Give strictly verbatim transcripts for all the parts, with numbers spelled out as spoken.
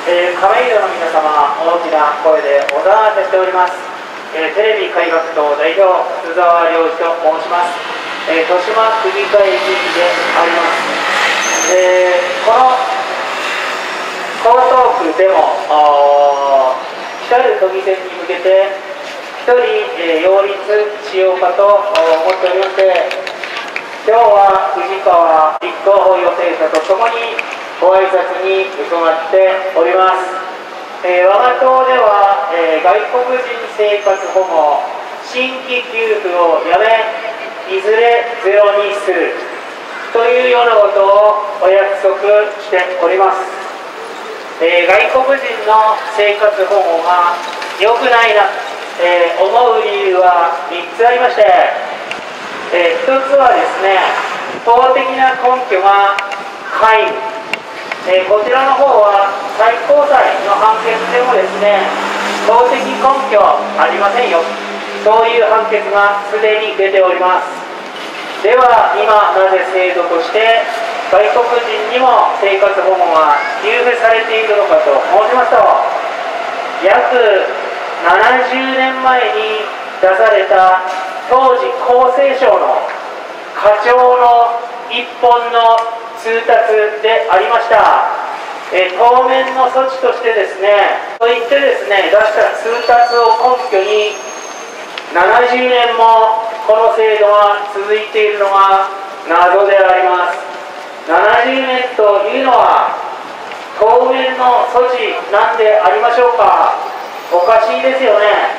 えー、亀戸の皆様、大きな声でお騒がせしております。えー、テレビ開学党代表、須沢良二と申します。えー、豊島区議会議員であります。えー、この江東区でも、来る都議選に向けて、一人、えー、擁立しようかと思っておりまして、今日は藤川立候補予定者とともにご挨拶に伺っております。えー、我が党では、えー、外国人生活保護新規給付をやめ、いずれゼロにするというようなことをお約束しております。えー、外国人の生活保護が良くないな、えー、思う理由はみっつありまして、えー、ひとつはですね、法的な根拠が皆無、えー、こちらの方は最高裁の判決でもですね、法的根拠ありませんよ、そういう判決がすでに出ております。では今なぜ制度として外国人にも生活保護が給付されているのかと申しますと、約ななじゅうねんまえに出された当時厚生省の課長の一本の通達でありました。え当面の措置としてですね、といってですね、出した通達を根拠にななじゅうねんもこの制度が続いているのが謎であります。ななじゅうねんというのは当面の措置なんでありましょうか。おかしいですよね。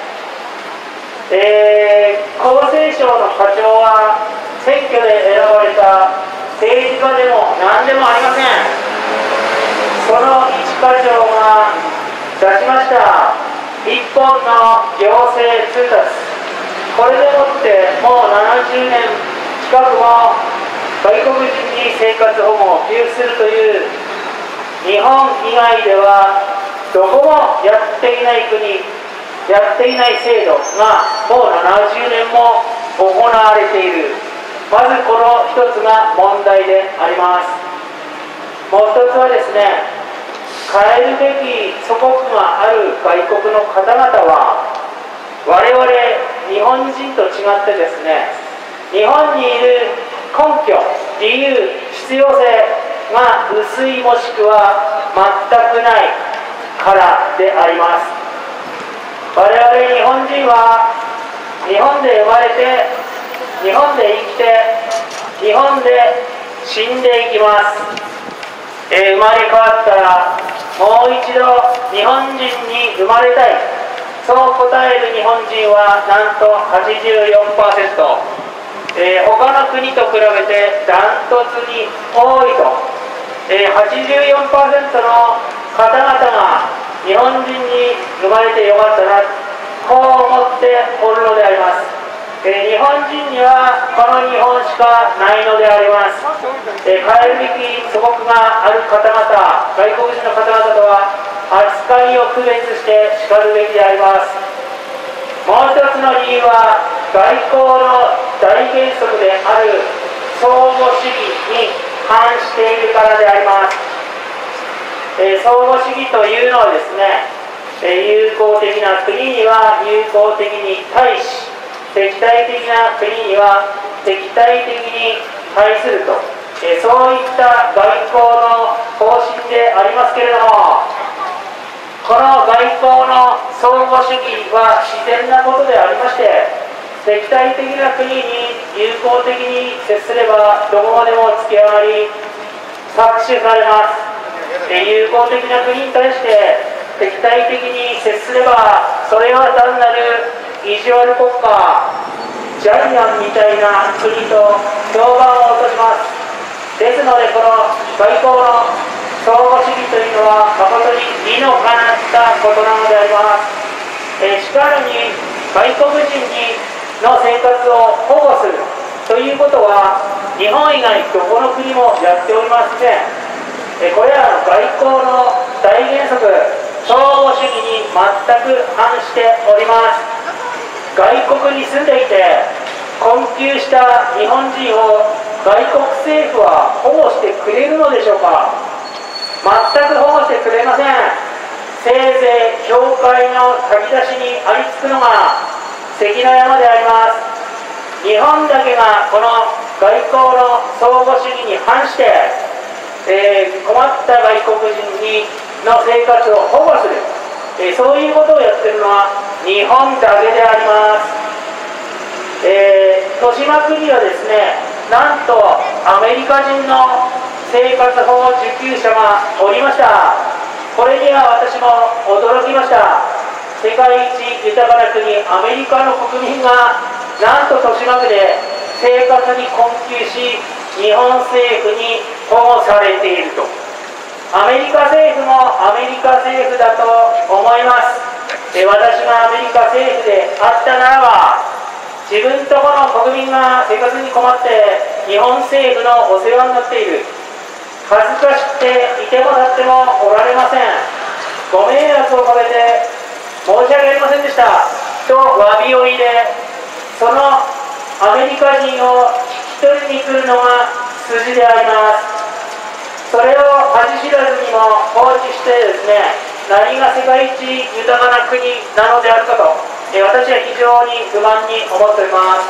えー、厚生省の課長は選挙で選ばれた政治家でも何でもありません。その一課長が出しました一本の行政通達、これでもってもうななじゅうねん近くも外国人に生活保護を給付するという日本以外ではどこもやっていない国、やっていない制度がもうななじゅうねんも行われている。まずこの一つが問題であります。もう一つはですね、変えるべき祖国がある外国の方々は我々日本人と違ってですね、日本にいる根拠、理由、必要性が薄いもしくは全くないからであります。我々日本人は日本で生まれて、日本で生きて、日本で死んでいきます。えー、生まれ変わったらもう一度日本人に生まれたい、そう答える日本人はなんと はちじゅうよんパーセント、えー、他の国と比べてダントツに多いと、えー、はちじゅうよんパーセント の方々が日本人に生まれてよかったな、こう思っておるのであります。えー、日本人にはこの日本しかないのであります。えー、変えるべき祖国がある方々、外国人の方々とは扱いを区別してしかるべきであります。もう一つの理由は外交の大原則である相互主義に反しているからであります。えー、相互主義というのはですね、えー、友好的な国には友好的に対し、敵対的な国には敵対的に対すると、えー、そういった外交の方針でありますけれども、この外交の相互主義は自然なことでありまして、敵対的な国に友好的に接すればどこまでも付き上がり搾取されます。えー、友好的な国に対して敵対的に接すればそれは単なる意地悪国家、ジャイアンみたいな国と評判を落とします。ですのでこの外交の相互主義というのは誠に理のかなったことなのであります。えー、しかるに外国人にの生活を保護するということは日本以外どこの国もやっておりません。えー、これらの外交の大原則、相互主義に全く反しております。外国に住んでいて困窮した日本人を外国政府は保護してくれるのでしょうか。全く保護してくれません。 せいぜい教会の炊き出しにありつくのが関の山であります。日本だけがこの外交の相互主義に反して、えー、困った外国人にの生活を保護する、えー、そういうことをやっているのは日本だけであります。えー、豊島区にはですね、なんとアメリカ人の生活保護受給者がおりました。これには私も驚きました。世界一豊かな国アメリカの国民がなんと豊島区で生活に困窮し、日本政府に保護されていると。アメリカ政府もアメリカ政府だと思います。え私がアメリカ政府であったならば、自分とこの国民が生活に困って日本政府のお世話になっている、恥ずかしくていても立ってもおられません。ご迷惑をかけて申し訳ありませんでしたと詫びを入れ、そのアメリカ人を引き取りに来るのが筋であります。それを恥知らずにも放置してですね、何が世界一豊かな国なのであるかと、え私は非常に不満に思っております。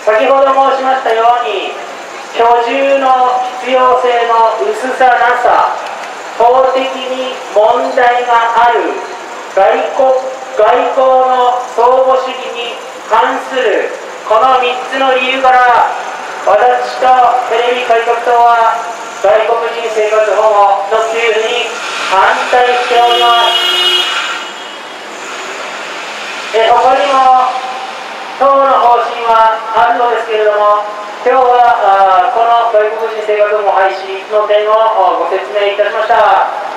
先ほど申しましたように、居住の必要性の薄さなさ、法的に問題がある外国外交の相互主義に関するこのみっつの理由から、私とテレビ改革党は外国人生活保護の給付に反対しております。え他にも党の方針はあるのですけれども、今日はあこの外国人生活保護廃止の点をご説明いたしました。